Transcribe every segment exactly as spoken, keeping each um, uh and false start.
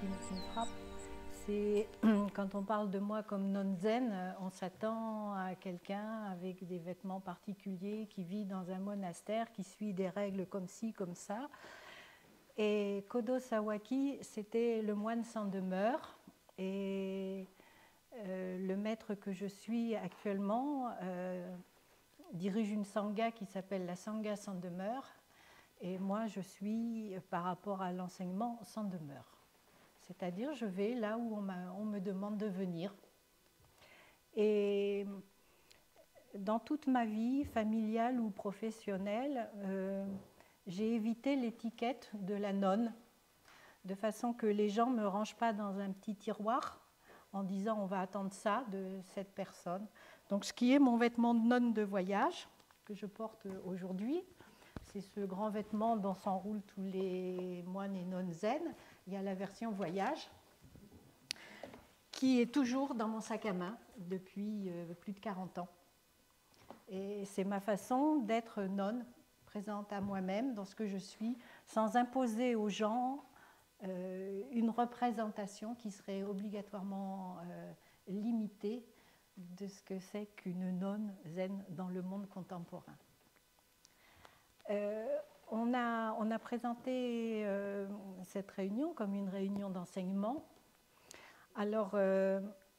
qui, qui me frappe, c'est quand on parle de moi comme non-zen, on s'attend à quelqu'un avec des vêtements particuliers, qui vit dans un monastère, qui suit des règles comme ci, comme ça. Et Kodo Sawaki, c'était le moine sans demeure. Et euh, le maître que je suis actuellement euh, dirige une sangha qui s'appelle la Sangha sans demeure. Et moi, je suis, par rapport à l'enseignement, sans demeure. C'est-à-dire, je vais là où on, on me demande de venir. Et dans toute ma vie, familiale ou professionnelle, euh, j'ai évité l'étiquette de la nonne, de façon que les gens ne me rangent pas dans un petit tiroir en disant on va attendre ça de cette personne. Donc, ce qui est mon vêtement de nonne de voyage, que je porte aujourd'hui, c'est ce grand vêtement dont s'enroulent tous les moines et nonnes zen. Il y a la version voyage, qui est toujours dans mon sac à main depuis euh, plus de quarante ans. Et c'est ma façon d'être nonne, présente à moi-même dans ce que je suis, sans imposer aux gens euh, une représentation qui serait obligatoirement euh, limitée de ce que c'est qu'une nonne zen dans le monde contemporain. Euh, on, a, on a présenté euh, cette réunion comme une réunion d'enseignement. Alors, euh,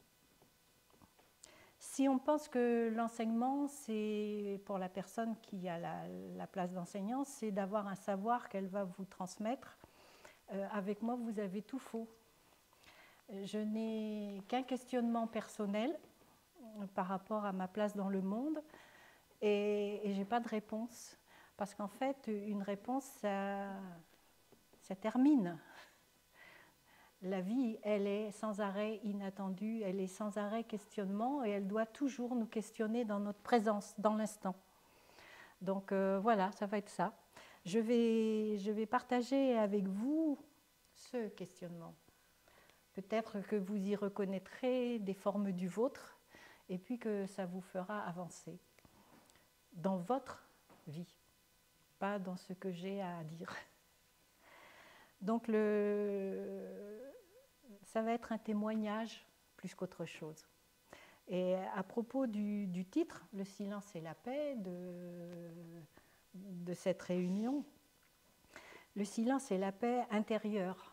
si on pense que l'enseignement, c'est pour la personne qui a la, la place d'enseignant, c'est d'avoir un savoir qu'elle va vous transmettre, euh, avec moi, vous avez tout faux. Je n'ai qu'un questionnement personnel par rapport à ma place dans le monde et, et je n'ai pas de réponse. Parce qu'en fait, une réponse, ça, ça termine. La vie, elle est sans arrêt inattendue, elle est sans arrêt questionnement et elle doit toujours nous questionner dans notre présence, dans l'instant. Donc euh, voilà, ça va être ça. Je vais, je vais partager avec vous ce questionnement. Peut-être que vous y reconnaîtrez des formes du vôtre et puis que ça vous fera avancer dans votre vie, pas dans ce que j'ai à dire. Donc le, ça va être un témoignage plus qu'autre chose. Et à propos du, du titre, le silence et la paix de, de cette réunion, le silence et la paix intérieure,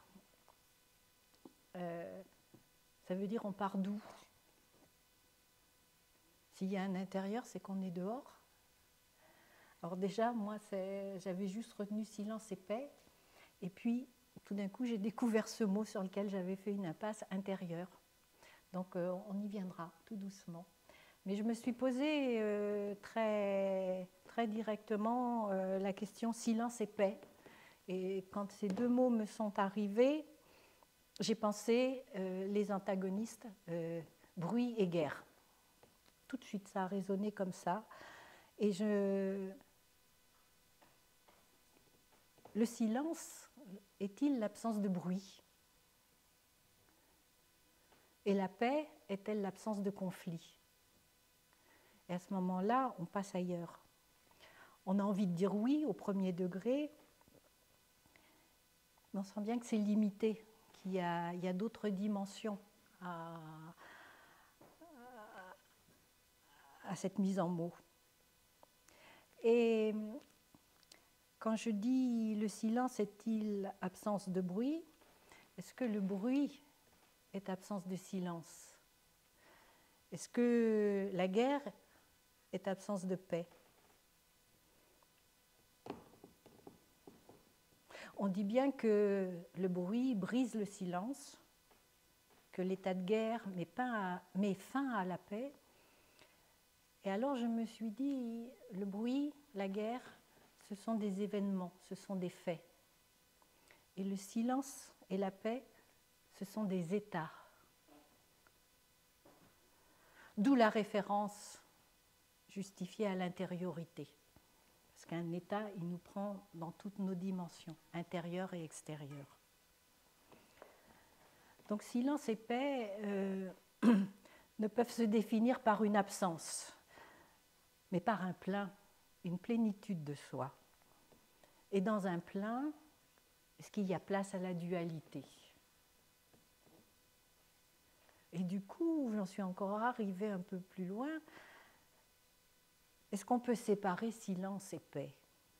euh, ça veut dire on part d'où? S'il y a un intérieur, c'est qu'on est dehors. Alors déjà, moi, j'avais juste retenu silence et paix. Et puis, tout d'un coup, j'ai découvert ce mot sur lequel j'avais fait une impasse, intérieur. Donc, euh, on y viendra tout doucement. Mais je me suis posé euh, très, très directement euh, la question silence et paix. Et quand ces deux mots me sont arrivés, j'ai pensé euh, les antagonistes, euh, bruit et guerre. Tout de suite, ça a résonné comme ça. Et je... le silence est-il l'absence de bruit? Et la paix est-elle l'absence de conflit? Et à ce moment-là, on passe ailleurs. On a envie de dire oui au premier degré, mais on sent bien que c'est limité, qu'il y a, il y a d'autres dimensions à, à, à cette mise en mots. Et quand je dis le silence est-il absence de bruit, est-ce que le bruit est absence de silence? Est-ce que la guerre est absence de paix? On dit bien que le bruit brise le silence, que l'état de guerre met, pas à, met fin à la paix. Et alors je me suis dit, le bruit, la guerre, ce sont des événements, ce sont des faits. Et le silence et la paix, ce sont des états. D'où la référence justifiée à l'intériorité. Parce qu'un état, il nous prend dans toutes nos dimensions, intérieures et extérieures. Donc silence et paix euh, ne peuvent se définir par une absence, mais par un plein, une plénitude de soi. Et dans un plein, est-ce qu'il y a place à la dualité? Et du coup, j'en suis encore arrivée un peu plus loin. Est-ce qu'on peut séparer silence et paix?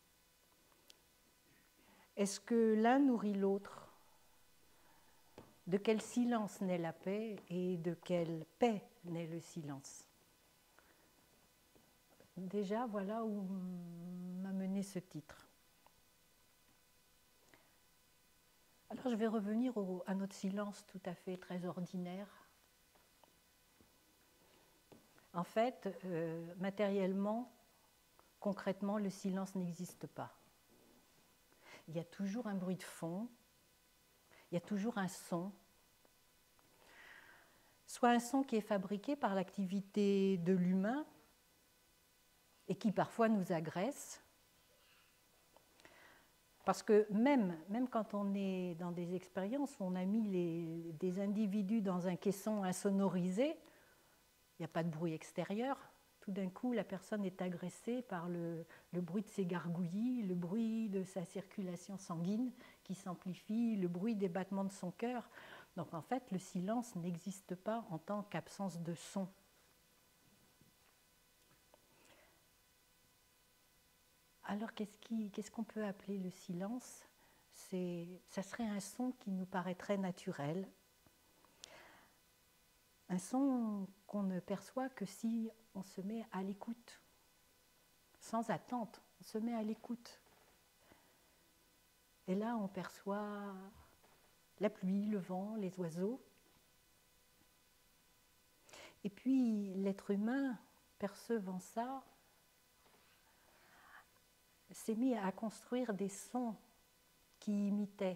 Est-ce que l'un nourrit l'autre? De quel silence naît la paix et de quelle paix naît le silence? Déjà, voilà où m'a mené ce titre. Alors, je vais revenir au, à notre silence tout à fait très ordinaire. En fait, euh, matériellement, concrètement, le silence n'existe pas. Il y a toujours un bruit de fond, il y a toujours un son, soit un son qui est fabriqué par l'activité de l'humain et qui parfois nous agresse, parce que même, même quand on est dans des expériences où on a mis les, des individus dans un caisson insonorisé, il n'y a pas de bruit extérieur, tout d'un coup la personne est agressée par le, le bruit de ses gargouillis, le bruit de sa circulation sanguine qui s'amplifie, le bruit des battements de son cœur. Donc en fait, le silence n'existe pas en tant qu'absence de son. Alors qu'est-ce, qui, qu'est-ce qu'on peut appeler le silence? C'est, ça serait un son qui nous paraîtrait naturel, un son qu'on ne perçoit que si on se met à l'écoute, sans attente, on se met à l'écoute. Et là, on perçoit la pluie, le vent, les oiseaux. Et puis, l'être humain, percevant ça, s'est mis à construire des sons qui imitaient.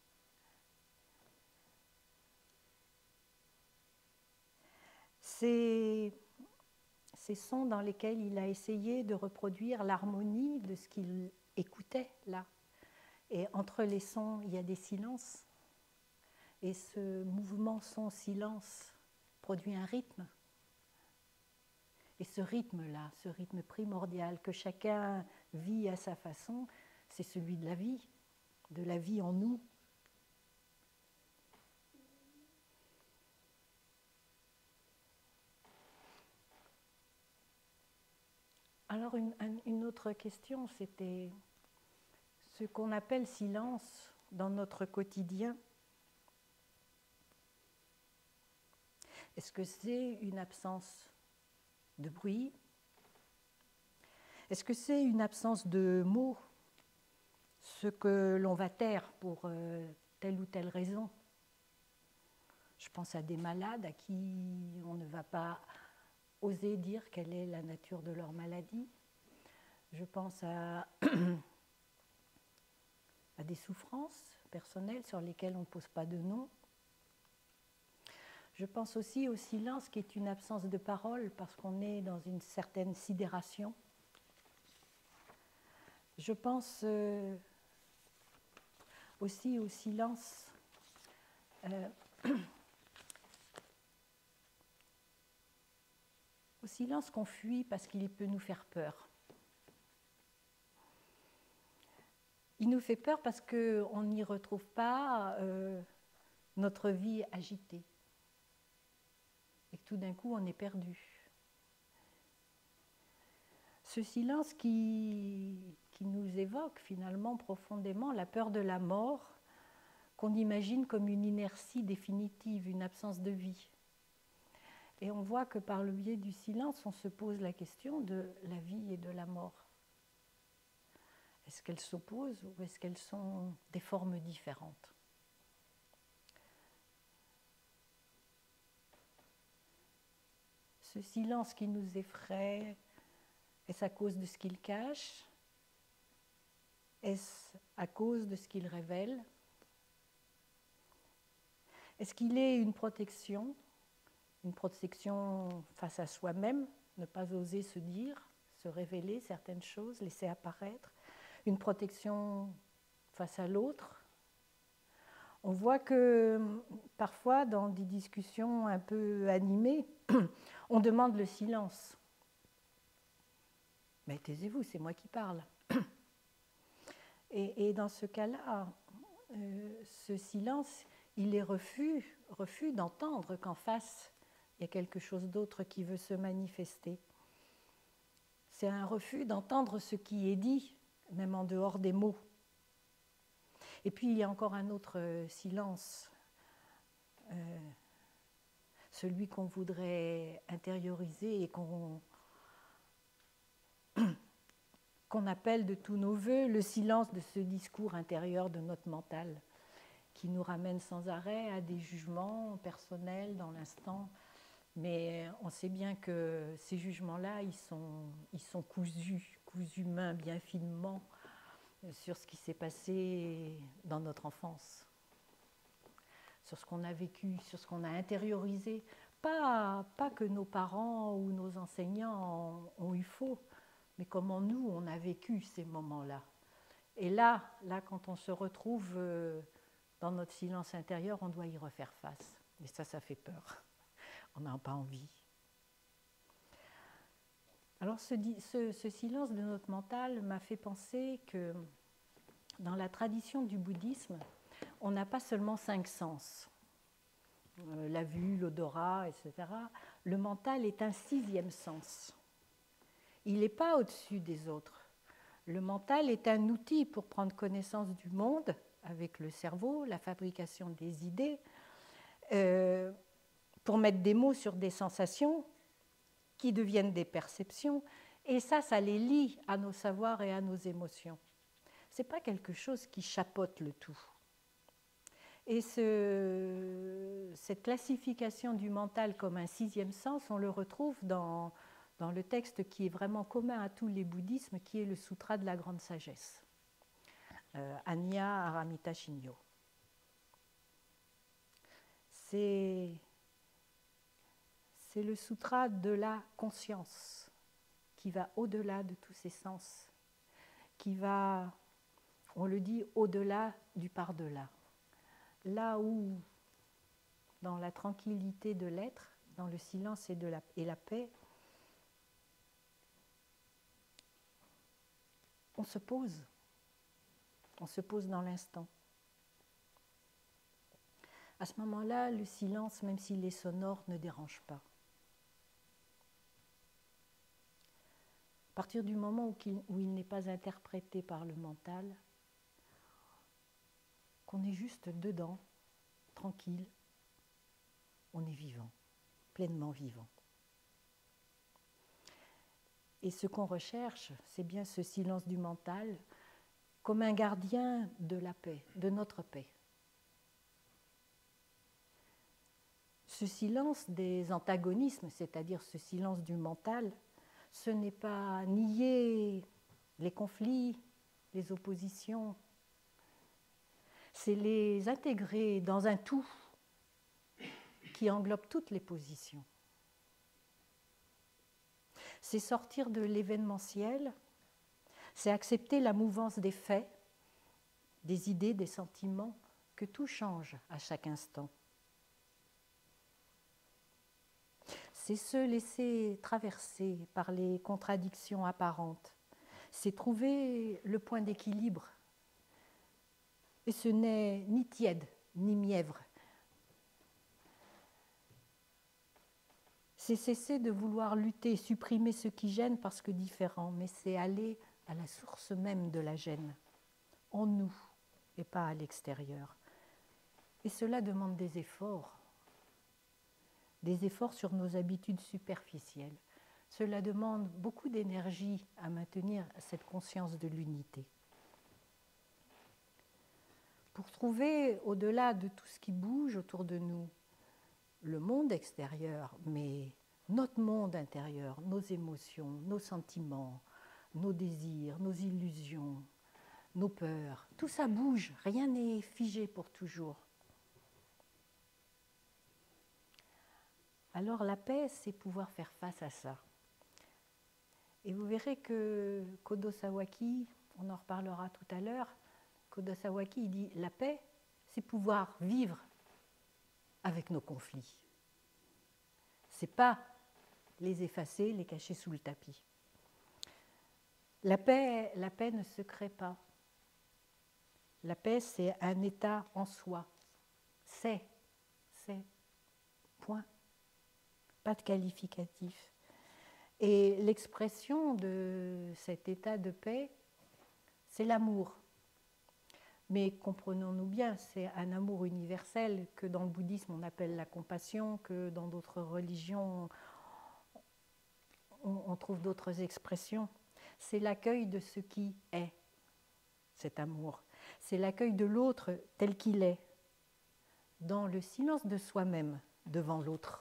Ces, ces sons dans lesquels il a essayé de reproduire l'harmonie de ce qu'il écoutait là. Et entre les sons, il y a des silences. Et ce mouvement son-silence produit un rythme. Et ce rythme-là, ce rythme primordial que chacun vit à sa façon, c'est celui de la vie, de la vie en nous. Alors une, une autre question, c'était ce qu'on appelle silence dans notre quotidien. Est-ce que c'est une absence de bruit? Est-ce que c'est une absence de mots, ce que l'on va taire pour euh, telle ou telle raison? Je pense à des malades à qui on ne va pas oser dire quelle est la nature de leur maladie. Je pense à, à des souffrances personnelles sur lesquelles on ne pose pas de nom. Je pense aussi au silence qui est une absence de parole parce qu'on est dans une certaine sidération. Je pense euh, aussi au silence euh, au silence qu'on fuit parce qu'il peut nous faire peur. Il nous fait peur parce qu'on n'y retrouve pas euh, notre vie agitée. Et que tout d'un coup, on est perdu. Ce silence qui, qui nous évoque finalement profondément la peur de la mort, qu'on imagine comme une inertie définitive, une absence de vie. Et on voit que par le biais du silence, on se pose la question de la vie et de la mort. Est-ce qu'elles s'opposent ou est-ce qu'elles sont des formes différentes ? Ce silence qui nous effraie, est-ce à cause de ce qu'il cache? Est-ce à cause de ce qu'il révèle? Est-ce qu'il est une protection, une protection face à soi-même, ne pas oser se dire, se révéler certaines choses, laisser apparaître, une protection face à l'autre? On voit que parfois, dans des discussions un peu animées, on demande le silence. Mais taisez-vous, c'est moi qui parle. Et, et dans ce cas-là, euh, ce silence, il est refus, refus d'entendre qu'en face, il y a quelque chose d'autre qui veut se manifester. C'est un refus d'entendre ce qui est dit, même en dehors des mots. Et puis il y a encore un autre silence, euh, celui qu'on voudrait intérioriser et qu'on qu'on appelle de tous nos voeux le silence de ce discours intérieur de notre mental, qui nous ramène sans arrêt à des jugements personnels dans l'instant. Mais on sait bien que ces jugements-là, ils sont, ils sont cousus, cousus main bien finement sur ce qui s'est passé dans notre enfance, sur ce qu'on a vécu, sur ce qu'on a intériorisé. Pas, pas que nos parents ou nos enseignants ont eu faux, mais comment nous, on a vécu ces moments-là. Et là, là, quand on se retrouve dans notre silence intérieur, on doit y refaire face. Et ça, ça fait peur. On n'a pas envie. Alors ce, ce, ce silence de notre mental m'a fait penser que dans la tradition du bouddhisme, on n'a pas seulement cinq sens, euh, la vue, l'odorat, et cetera. Le mental est un sixième sens. Il n'est pas au-dessus des autres. Le mental est un outil pour prendre connaissance du monde avec le cerveau, la fabrication des idées, euh, pour mettre des mots sur des sensations qui deviennent des perceptions, et ça, ça les lie à nos savoirs et à nos émotions. Ce n'est pas quelque chose qui chapeaute le tout. Et ce, cette classification du mental comme un sixième sens, on le retrouve dans, dans le texte qui est vraiment commun à tous les bouddhismes, qui est le Sutra de la Grande Sagesse, euh, Anya Aramita Shinyo. C'est... C'est le sutra de la conscience qui va au-delà de tous ces sens, qui va, on le dit, au-delà du par-delà. Là où, dans la tranquillité de l'être, dans le silence et, de la, et la paix, on se pose, on se pose dans l'instant. À ce moment-là, le silence, même s'il est sonore, ne dérange pas. À partir du moment où il, où il n'est pas interprété par le mental, qu'on est juste dedans, tranquille, on est vivant, pleinement vivant. Et ce qu'on recherche, c'est bien ce silence du mental comme un gardien de la paix, de notre paix. Ce silence des antagonismes, c'est-à-dire ce silence du mental, ce n'est pas nier les conflits, les oppositions, c'est les intégrer dans un tout qui englobe toutes les positions. C'est sortir de l'événementiel, c'est accepter la mouvance des faits, des idées, des sentiments, que tout change à chaque instant. C'est se laisser traverser par les contradictions apparentes. C'est trouver le point d'équilibre. Et ce n'est ni tiède, ni mièvre. C'est cesser de vouloir lutter, supprimer ce qui gêne parce que différent, mais c'est aller à la source même de la gêne, en nous et pas à l'extérieur. Et cela demande des efforts. Des efforts sur nos habitudes superficielles. Cela demande beaucoup d'énergie à maintenir cette conscience de l'unité. Pour trouver, au-delà de tout ce qui bouge autour de nous, le monde extérieur, mais notre monde intérieur, nos émotions, nos sentiments, nos désirs, nos illusions, nos peurs, tout ça bouge, rien n'est figé pour toujours. Alors la paix, c'est pouvoir faire face à ça. Et vous verrez que Kodo Sawaki, on en reparlera tout à l'heure, Kodo Sawaki il dit la paix, c'est pouvoir vivre avec nos conflits. C'est pas les effacer, les cacher sous le tapis. La paix, la paix ne se crée pas. La paix, c'est un état en soi. C'est, c'est, point. pas de qualificatif. Et l'expression de cet état de paix, c'est l'amour. Mais comprenons-nous bien, c'est un amour universel que dans le bouddhisme on appelle la compassion, que dans d'autres religions on, on trouve d'autres expressions. C'est l'accueil de ce qui est, cet amour. C'est l'accueil de l'autre tel qu'il est, dans le silence de soi-même devant l'autre.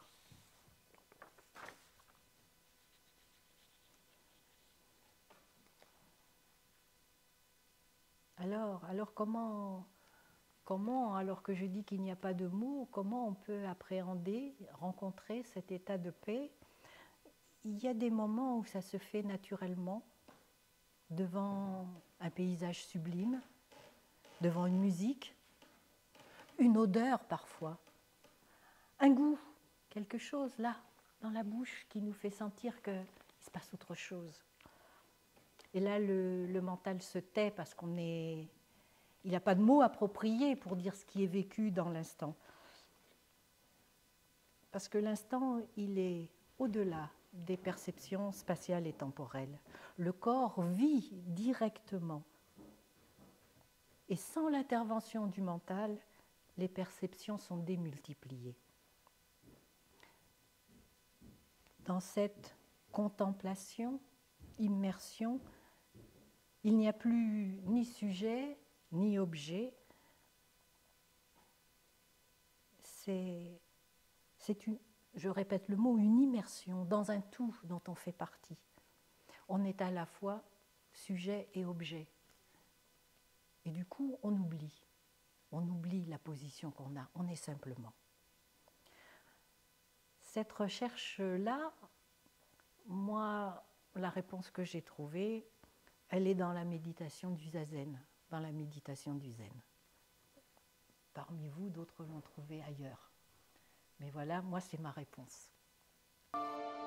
Alors, alors comment, comment, alors que je dis qu'il n'y a pas de mots, comment on peut appréhender, rencontrer cet état de paix? Il y a des moments où ça se fait naturellement, devant un paysage sublime, devant une musique, une odeur parfois, un goût, quelque chose là, dans la bouche qui nous fait sentir qu'il se passe autre chose. Et là, le, le mental se tait parce qu'on est, il n'a pas de mots appropriés pour dire ce qui est vécu dans l'instant. Parce que l'instant, il est au-delà des perceptions spatiales et temporelles. Le corps vit directement. Et sans l'intervention du mental, les perceptions sont démultipliées. Dans cette contemplation, immersion, il n'y a plus ni sujet, ni objet. C'est, c'est une, je répète le mot, une immersion dans un tout dont on fait partie. On est à la fois sujet et objet. Et du coup, on oublie. On oublie la position qu'on a. On est simplement. Cette recherche-là, moi, la réponse que j'ai trouvée, elle est dans la méditation du zazen, dans la méditation du zen. Parmi vous, d'autres l'ont trouvée ailleurs. Mais voilà, moi, c'est ma réponse.